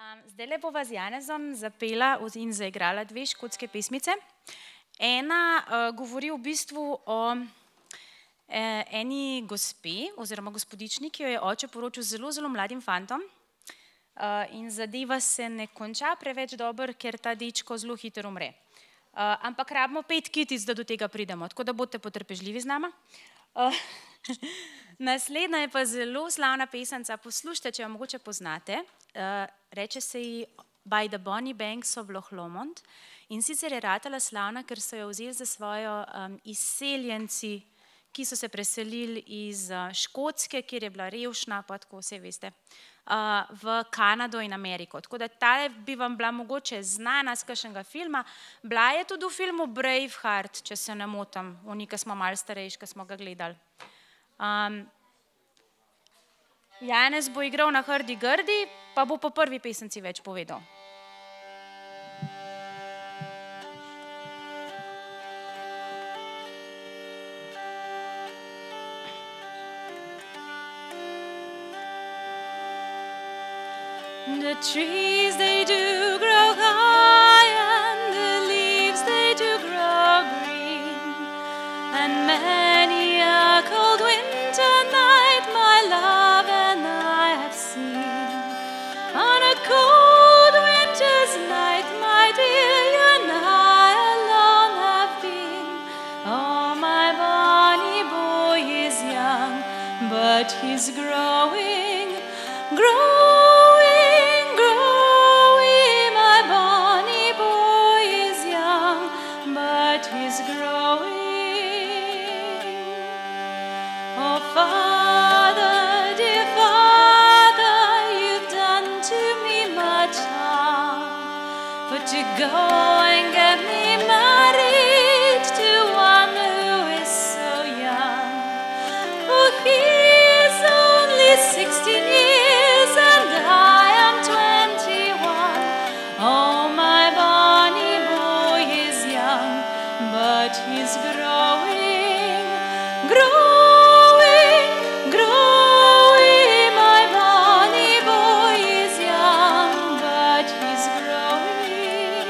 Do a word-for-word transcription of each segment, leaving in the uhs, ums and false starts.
Um, zdajle bova z Janezom zapela in zaigrala dve škotske pesmice. Ena uh, govori v bistvu o eh, eni gospe oziroma gospodični, ki jo je oče poročil z zelo, zelo mladim fantom. Uh, in zadeva se ne konča preveč dobro, ker ta dečko zelo hitro umre. Uh, ampak rabimo pet kitic, da do tega pridemo, tako da boste potrpežljivi z nama. Uh, Naslednja je pa zelo slavna pesemca, poslušajte, če jo mogoče poznate. Uh, reče se ji By the Bonny Banks of Loch Lomond in sicer je ratala slavna, ker so jo vzeli za svojo um, izseljenci, ki so se preselili iz uh, Škotske, kjer je bila revšna, pa tako vse veste, uh, v Kanado in Ameriko. Tako da ta bi vam bila mogoče znana z kakšnega filma. Bila je tudi v filmu Braveheart, če se ne motim, oni, ki smo malo starejši, ki smo ga gledali. Um, Janez bo igral na Hrdi-grdi, pa bo po prvi pesemci več povedal. The trees they do grow high and the leaves they do grow green, and many a cold winter night my love and I have seen. On a cold winter's night, my dear, you and I alone have been. Oh, my bonny boy is young, but he's growing, growing, growing. My bonny boy is young, but he's growing. Oh, Father, dear Father, you've done to me much harm, but to go and get me married to one who is so young. Oh, he is only sixteen years and I am twenty-one. Oh, my bonny boy is young, but he's growing, growing, growing. My bonny boy is young, but he's growing.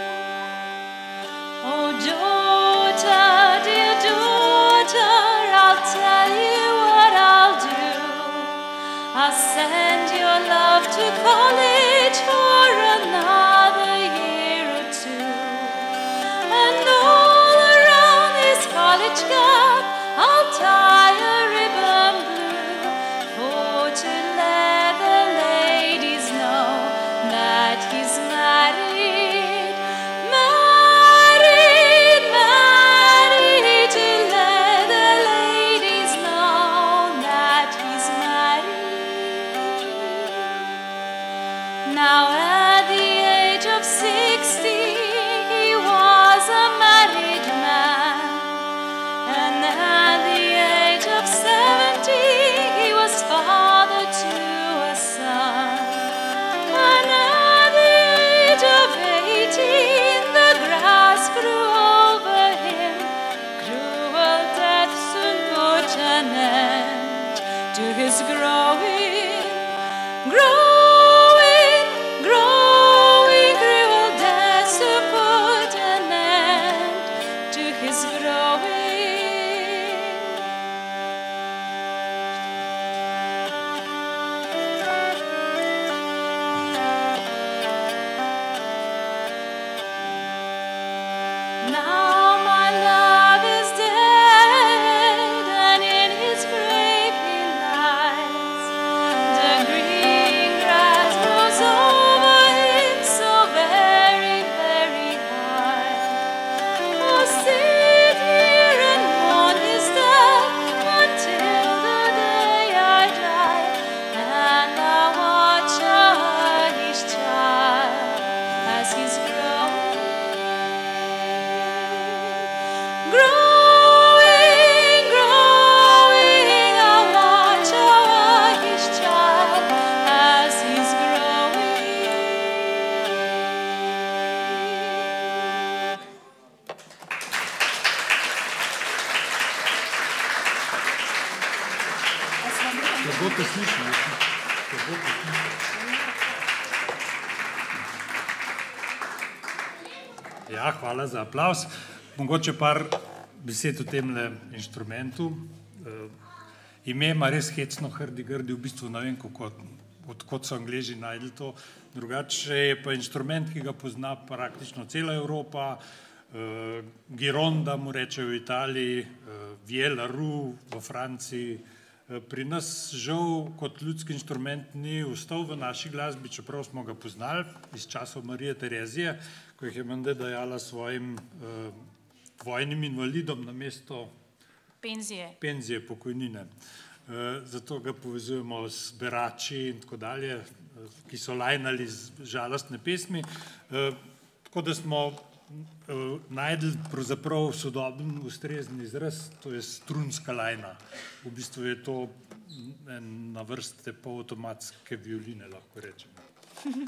Oh, daughter, dear daughter, I'll tell you what I'll do. I'll send your love to college for another year or two. And all around this college gap, I'll tie a ribbon blue, for to let the ladies know that he's married, married, married. To let the ladies know that he's married. Now at the age of sixty, he was a married man, and at the age of seventy, he was father to a son. And at the age of eighteen, the grass grew over him. Cruel death soon put an end to his growing, growing, growing. Cruel death soon put an end to his growing. Now my love is dead, and in his grave he lies. The green grass grows over him so very, very high. Oh, sit here and mourn his death until the day I die, and I'll watch over his child as he's growing. Growing, growing, I'll watch over his child as he's growing. Kako te slišimo? Kako te slišimo? Ja, hvala za aplavz. Mogoče par besed o temle inštrumentu. Ime ima res hecno hrdi-grdi, v bistvu ne vem, kako, odkot so Angleži najdli to. Drugače je pa inštrument, ki ga pozna praktično cela Evropa, Gironda mu reče v Italiji, Vielle la Roue v Franciji. Pri nas žal kot ljudski inštrument ni ostal v naši glasbi, čeprav smo ga poznali iz časov Marije Terezije, ko jih je menda dajala svojim vojnim invalidom namesto Penzije. Penzije, pokojnine. Zato ga povezujemo z berači in tako dalje, ki so lajnali žalostne pesmi. Tako da smo najdli pravzaprav sodoben ustrezen izraz, to je strunska lajna. V bistvu je to ena vrste polavtomatske violine, lahko rečemo.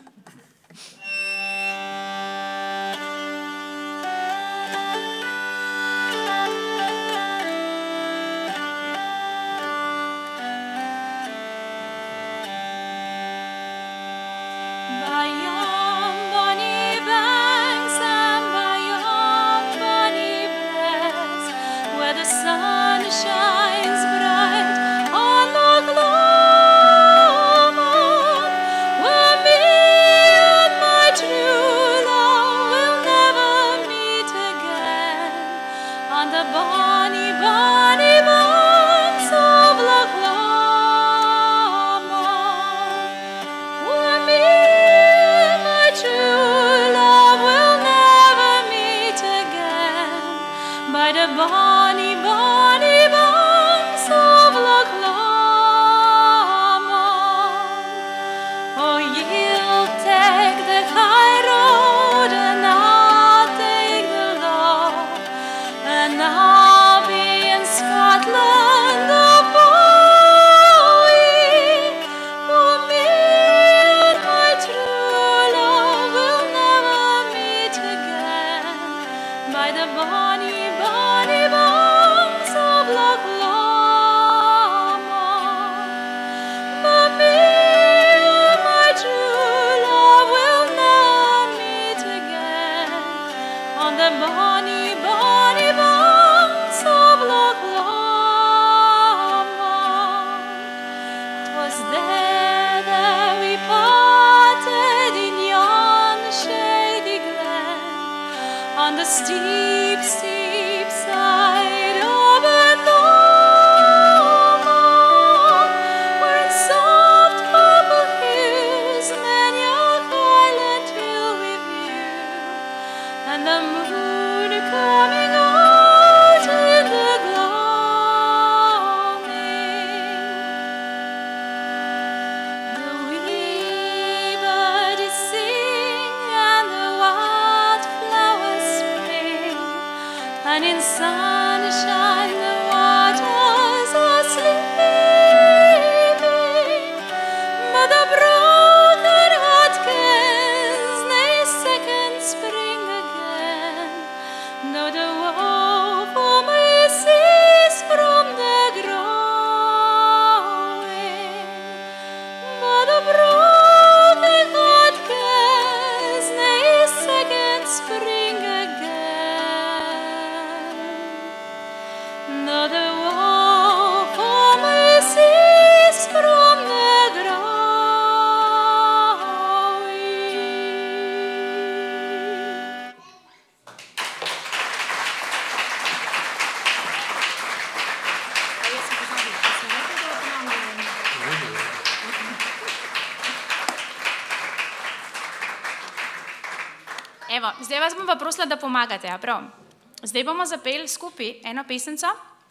Evo, zdaj vas bom pa prosila, da pomagate, a prav. Zdaj bomo zapeli skupaj eno pesemco,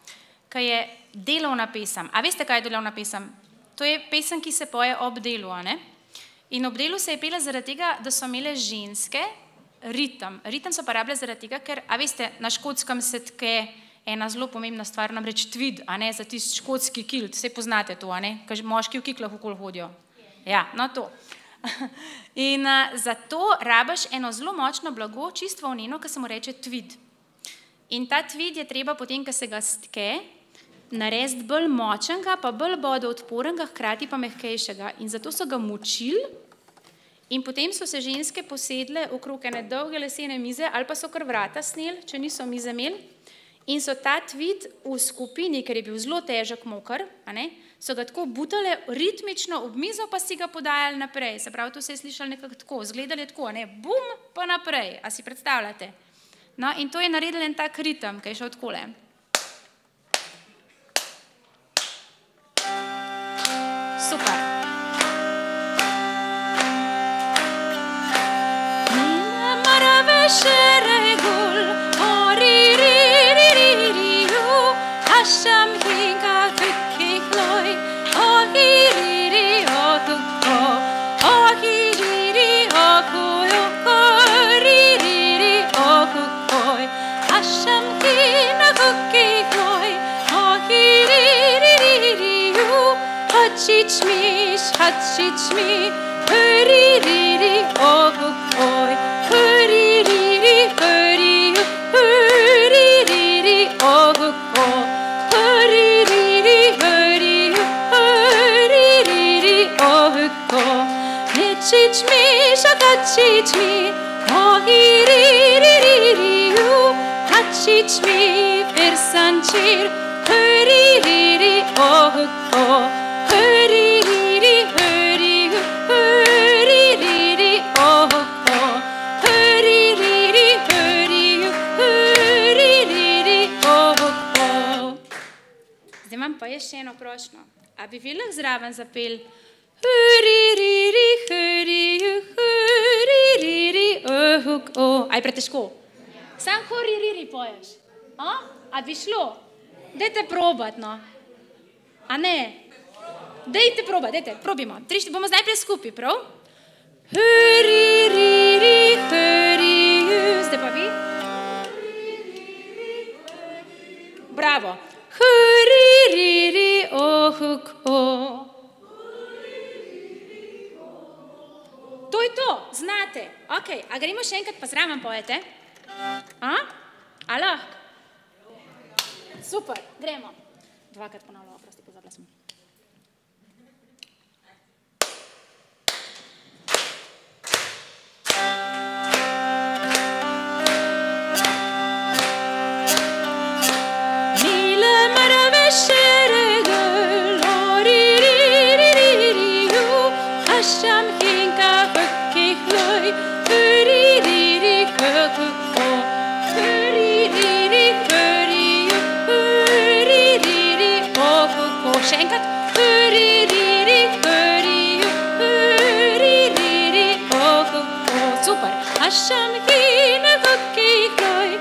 ki je delovna pesem. A veste, kaj je delovna pesem? To je pesem, ki se poje ob delu, a ne? In ob delu se je pela zaradi tega, da so imele ženske ritem. Ritem so pa rabile zaradi tega, ker, a veste, na Škotskem se tke ena zelo pomembna stvar, namreč tweed, a ne, za tisti škotski kilt, saj poznate to, a ne, ker moški v kiklah okoli hodijo. Ja, no to. In uh, zato rabiš eno zelo močno blago, čisto volneno, ki se mu reče tweed. In ta tweed je treba potem, ko se ga stke, narediti bolj močnega, pa bolj bodoodpornega, hkrati pa mehkejšega. In zato so ga močili In potem so se ženske posedle okrog ene dolge lesene mize, ali pa so kar vrata sneli, če niso mize imeli, in so ta tvit v skupini, ker je bil zelo težek mokr, a ne, so ga tako butale ritmično ob mizo, pa si ga podajali naprej. Se pravi, to se je slišalo nekako tako, izgledali tako, ne, bum, pa naprej, a si predstavljate? No, in to je naredil en tak ritem, ki je šel takole. Super. Hachichmi, hachichmi, huriri, oh, oh, huriri, huriri, huriri, oh, oh, huriri, huriri, huriri, oh, oh, hachichmi, hachichmi, huriri, hachichmi, versanchir, huriri, oh, oh. Huriri, huriri, huriri, oh, oh. Huriri, huriri, huriri, oh, oh. Zdaj imam pa jaz še eno prošnjo. A bi vi lahko zraven zapeli huriri, huriri, huriri, oh, oh. A je pretežko? Sam huriri poješ. A? A bi šlo? Dajte probat, no. A ne? Dajte proba, dajte, probimo. Trišti, bomo zdaj najprej skupaj, prav? Huriri, huriri, zdaj pa vi. Bravo. Huriri, oh, oh. To je to, znate. Ok, a gremo še enkrat pa zraven pojete? A? A lahko? Super, gremo. Dvakrat ponavljamo, prosti, pozabila sem. Še enkrat. Huriri, huriri, huriri, oh, oh. Super. Hasham hine hukki hloj.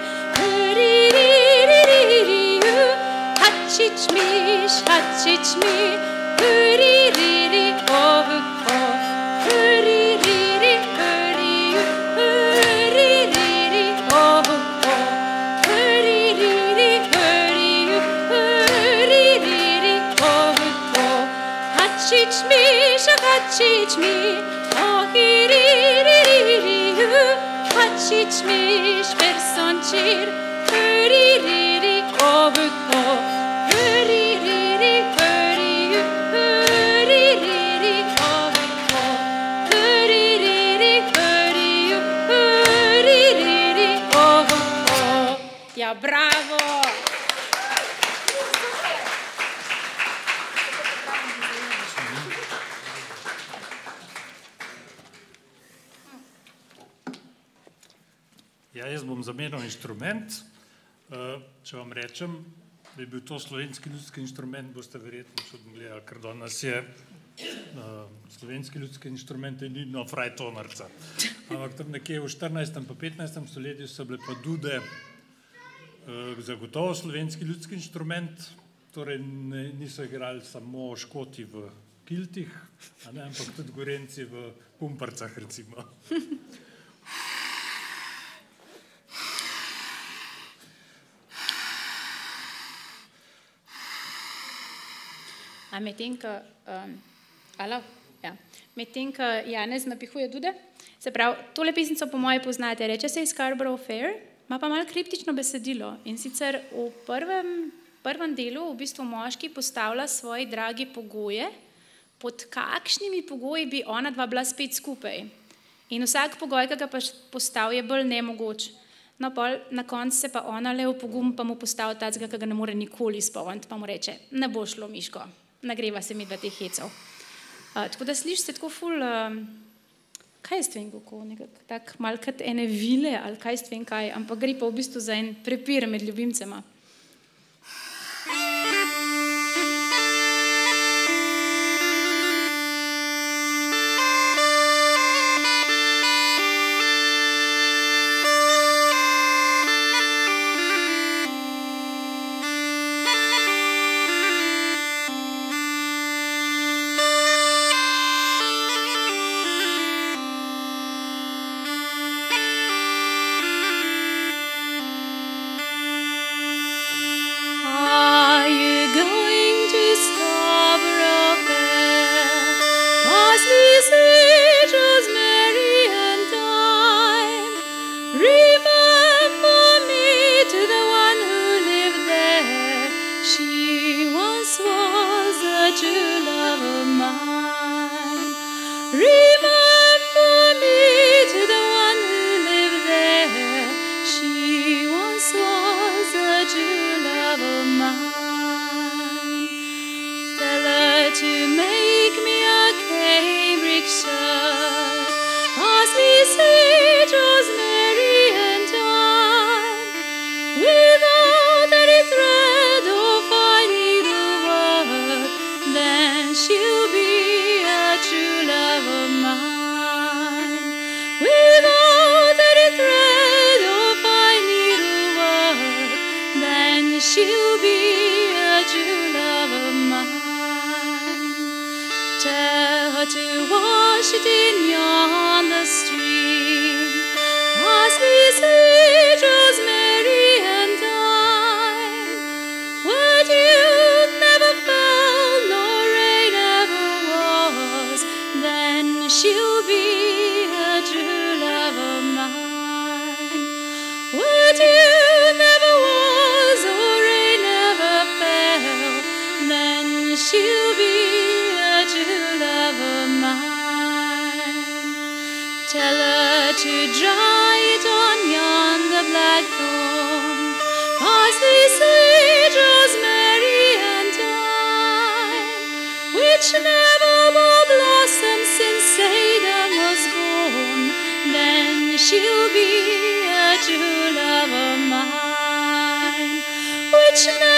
Huriri, hachichmish, hachichmi. Huriri, oh, oh. Huriri, huriri, huriri, oh, oh. Huriri, huriri, huriri, oh, oh. Hachichmi, hachichmi, oh, hiriri, hachichmi, versonchir, huriri, oh, oh. Huriri, huriri, huriri, oh, oh. Huriri, huriri, huriri, oh, oh. Ja, bravo! Ja, jaz bom zamenjal inštrument. Če vam rečem, da je bil to slovenski ljudski inštrument, boste verjetno čudno gledali, ker danes je slovenski ljudski inštrument edino frajtonarca. Ampak tam nekje v štirinajstem pa petnajstem stoletju so bile pa dude zagotovo slovenski ljudski inštrument, torej niso igrali samo Škoti v kiltih, ampak tudi Gorenci v pumparcah, recimo. A medtem, ko alo, ja, medtem, ko Janez napihuje dude, se pravi, tole pesnico po moje poznate, reče se Scarborough Fair, ima pa malo kriptično besedilo in sicer v prvem, prvem delu v bistvu moški postavlja svoji dragi pogoje, pod kakšnimi pogoji bi ona dva bila spet skupaj. In vsak pogoj, ki ga pa postavi, je bolj nemogoč. No, pol na koncu se pa ona le v pogum, pa mu postavi tacga, ki ga ne more nikoli izpolniti, pa mu reče, ne bo šlo, Miško, ne greva se mi dva teh hecov. Uh, tako da sliši se tako ful, uh, kaj jaz vem, kako, nekako tak malo kot ene vile, ali kaj jaz vem kaj, ampak gre pa v bistvu za en prepir med ljubimcema. She'll be a true love of mine, which